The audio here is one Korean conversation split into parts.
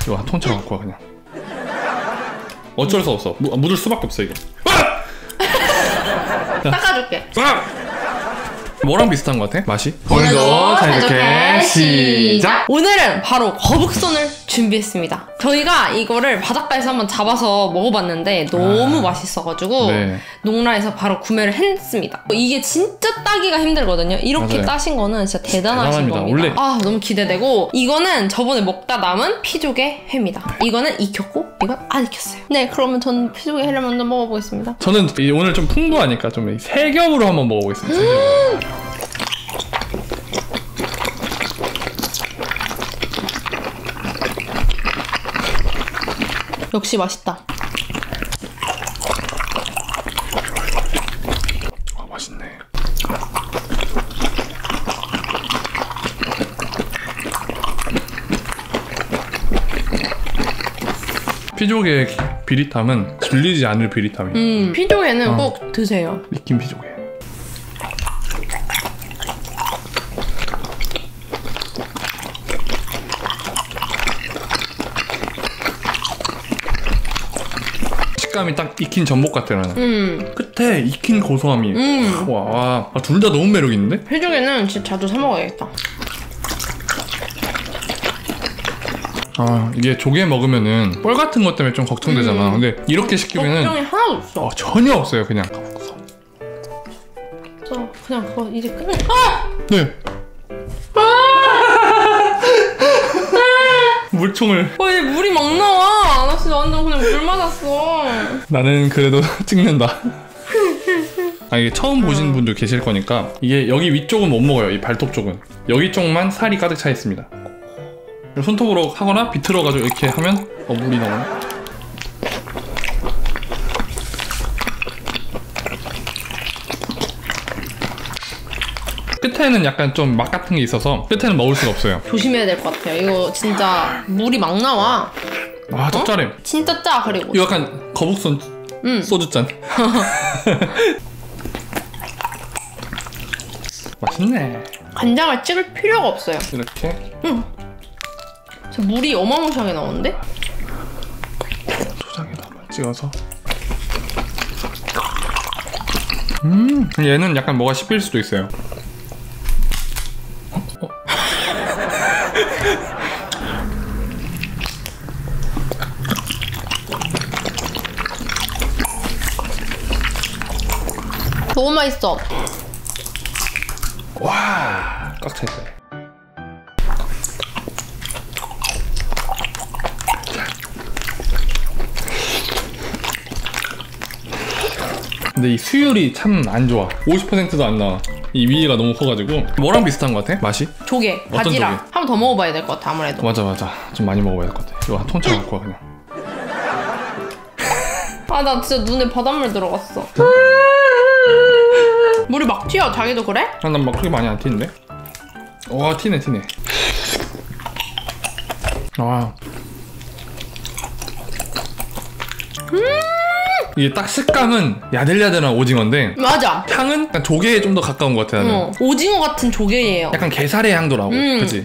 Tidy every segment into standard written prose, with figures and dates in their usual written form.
이거 한 통째로 갖고 와 그냥. 어쩔 수 없어. 묻을 수밖에 없어 이거. 닦아줄게. 뭐랑 비슷한 것 같아? 맛이? 오늘도 사이좋게 시작! 오늘은 바로 거북손을 준비했습니다. 저희가 이거를 바닷가에서 한번 잡아서 먹어봤는데 너무 맛있어가지고 네. 농라에서 바로 구매를 했습니다. 이게 진짜 따기가 힘들거든요. 이렇게 맞아요. 따신 거는 진짜 대단하신 대단합니다. 겁니다. 원래... 아 너무 기대되고, 이거는 저번에 먹다 남은 피조개 회입니다. 이거는 익혔고 이건 안 익혔어요. 네, 그러면 저는 피조개 회를 먼저 먹어보겠습니다. 저는 오늘 좀 풍부하니까 좀 세 겹으로 한번 먹어보겠습니다. 역시 맛있다. 아, 맛있네. 피조개 비릿함은 질리지 않을 비릿함이에요. 피조개는 꼭 드세요. 익힌 피조개. 식감이 딱 익힌 전복 같아요. 나는. 끝에 익힌 고소함이. 와, 둘 다 너무 매력 있는데? 피조개는 진짜 자주 사 먹어야겠다. 아, 이게 조개 먹으면은 뻘 같은 것 때문에 좀 걱정되잖아. 근데 이렇게 시키면은 걱정이 하나도 없어. 전혀 없어요. 그냥. 그냥 그거 이제 끝내. 아! 네. 물총을. 얘 물이 막 나와. 나 진짜 완전 그냥 물 맞았어. 나는 그래도 찍는다. 아, 이게 처음 보시는 분들 계실 거니까 이게 여기 위쪽은 못 먹어요. 이 발톱 쪽은. 여기 쪽만 살이 가득 차 있습니다. 손톱으로 하거나 비틀어가지고 이렇게 하면 물이 나오네. 끝에는 약간 좀 맛 같은 게 있어서 끝에는 먹을 수가 없어요. 조심해야 될 것 같아요. 이거 진짜 물이 막 나와. 아, 짭짤해. 진짜 짜. 그리고 이거 약간 거북손 소주잔. 맛있네. 간장을 찍을 필요가 없어요. 이렇게. 저 물이 어마무시하게 나오는데? 초장에다 한번 찍어서. 얘는 약간 뭐가 씹힐 수도 있어요. 너무 맛있어. 와, 꽉 차 있어요. 근데 이 수율이 참 안 좋아. 50%도 안 나와. 이 위가 너무 커가지고. 뭐랑 비슷한 것 같아? 맛이? 조개, 어떤 바지락. 조개? 한 번 더 먹어봐야 될 것 같아, 아무래도. 맞아. 좀 많이 먹어봐야 될 것 같아. 이거 한 통째로 갖고 와 그냥. 아, 나 진짜 눈에 바닷물 들어갔어. 물이 막 튀어. 자기도 그래? 난 막 그렇게 많이 안 튀는데? 와, 튀네. 와. 이게 딱 식감은 야들야들한 오징어인데 맞아. 향은 약간 조개에 좀 더 가까운 것 같아 나는. 오징어 같은 조개예요. 약간 게살의 향도 나고. 그치?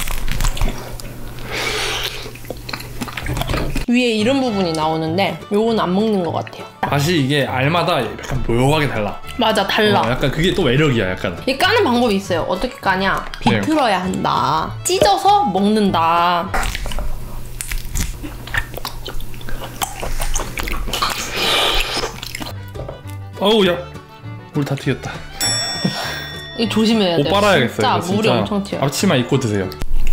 위에 이런 부분이 나오는데 요건 안 먹는 것 같아요. 맛이 이게 알마다 약간 묘하게 달라. 맞아, 달라. 약간 그게 또 매력이야 약간. 이 까는 방법이 있어요. 어떻게 까냐? 네. 비틀어야 한다. 찢어서 먹는다. 어우, 야, 물 다 튀겼다. 이거 조심해야 돼요. 옷 빨아야겠어요. 진짜 이거 물이 엄청 튀어요. 앞치마 입고 드세요.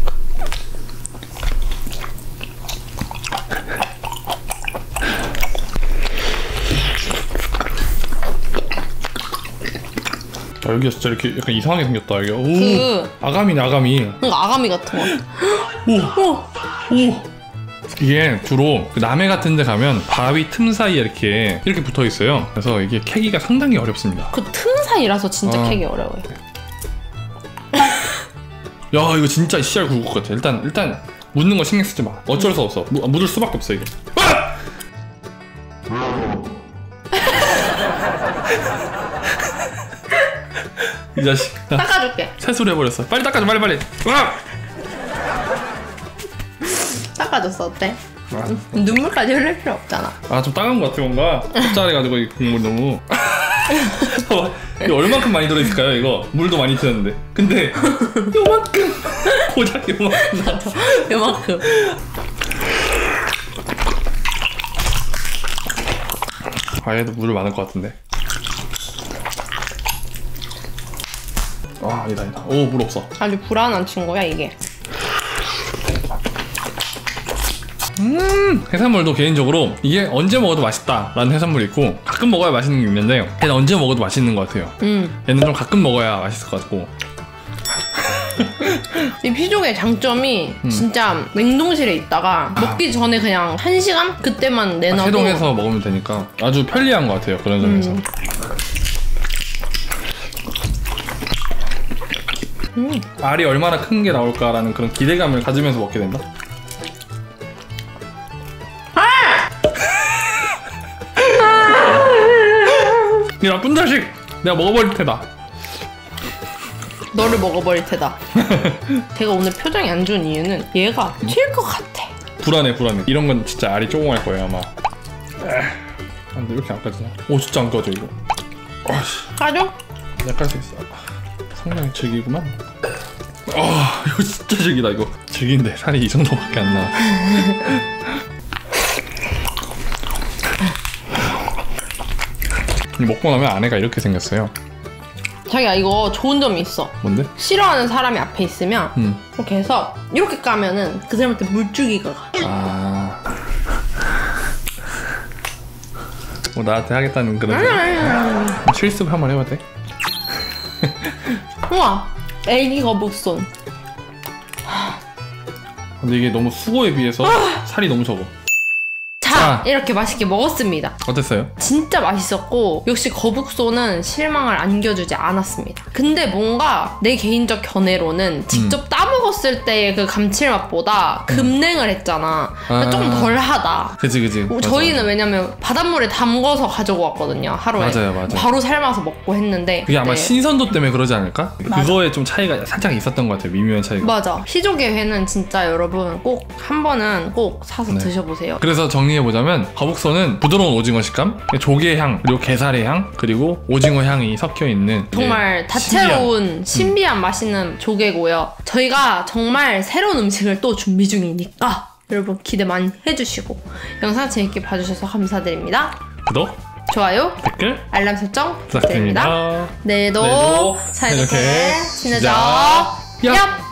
여기가 진짜 이렇게 약간 이상하게 생겼다. 여기. 오, 아가미네, 아가미. 그러니까 아가미 같은 거. 오. 이게 주로 그 남해 같은 데 가면 바위 틈 사이에 이렇게 붙어 있어요. 그래서 이게 캐기가 상당히 어렵습니다. 그 틈 사이라서 진짜 캐기 어려워요. 야, 이거 진짜 씨알 굵을 것 같아. 일단 묻는 거 신경 쓰지 마. 어쩔 수 없어. 묻을 수밖에 없어 이게. 이 자식. 닦아줄게. 세수를 해버렸어. 빨리 닦아줘, 빨리. 닦아. 닦아줬어. 어때? 아, 눈물까지 흘릴 필요 없잖아. 좀 따가운 것 같아 뭔가. 짭짤해가지고 이 국물 너무. 봐봐, 이거 얼만큼 많이 들어있을까요 이거? 물도 많이 튀었는데. 근데 요만큼. 고작 요만큼 나왔어. 요만큼. 얘도 물을 많을 것 같은데. 아니다. 오, 물 없어. 아주 불안한 친구야 이게. 해산물도 개인적으로 이게 언제 먹어도 맛있다라는 해산물이 있고 가끔 먹어야 맛있는 게 있는데 얘는 언제 먹어도 맛있는 것 같아요. 얘는 좀 가끔 먹어야 맛있을 것 같고. 이 피조개 장점이 진짜 냉동실에 있다가 먹기 전에 그냥 1시간? 그때만 내놔도 해동해서 먹으면 되니까 아주 편리한 것 같아요. 그런 점에서. 알이 얼마나 큰 게 나올까라는 그런 기대감을 가지면서 먹게 된다. 이 나쁜 자식! 내가 먹어버릴 테다. 너를 먹어버릴 테다. 제가 오늘 표정이 안 좋은 이유는 얘가 튈 것 같아. 불안해. 이런 건 진짜 알이 조금할 거예요 아마. 근데 왜 이렇게 안 까지냐? 오, 진짜 안 까져 이거. 까줘? 내가 깔 수 있어. 상당히 즐기구만. 이거 진짜 즐기다 이거. 즐긴데 살이 이 정도밖에 안 나와. 먹고 나면 아내가 이렇게 생겼어요. 자기야 이거 좋은 점이 있어. 뭔데? 싫어하는 사람이 앞에 있으면 이렇게 해서 이렇게 까면은 그 사람한테 물주기가 가. 뭐 나한테 하겠다는 그런 실습 한번 해봐도 돼? 우와 애기 거북손. 근데 이게 너무 수고에 비해서 살이 너무 적어. 자 이렇게 맛있게 먹었습니다. 어땠어요? 진짜 맛있었고 역시 거북손은 실망을 안겨주지 않았습니다. 근데 뭔가 내 개인적 견해로는 직접 따먹었을 때의 그 감칠맛보다 급냉을 했잖아. 그러니까 조금 덜하다. 그치. 저희는 맞아. 왜냐면 바닷물에 담궈서 가지고 왔거든요. 하루에. 맞아요. 바로 삶아서 먹고 했는데 그게 아마 그때 신선도 때문에 그러지 않을까? 맞아. 그거에 좀 차이가 살짝 있었던 것 같아요. 미묘한 차이가. 맞아. 피조개 회는 진짜 여러분 꼭 한 번은 꼭 사서 네. 드셔보세요. 그래서 정리해보자면 거북선은 부드러운 오징어 식감, 조개 향, 그리고 게살의 향, 그리고 오징어 향이 섞여있는 정말 다채로운 신비한 맛있는 조개고요. 저희가 정말 새로운 음식을 또 준비 중이니까 여러분 기대 많이 해주시고 영상 재밌게 봐주셔서 감사드립니다. 구독, 좋아요, 댓글 알람 설정 부탁드립니다. 부탁드립니다. 내일도 내일도 사이좋게 사이좋게 지내자. 지내자. 얍!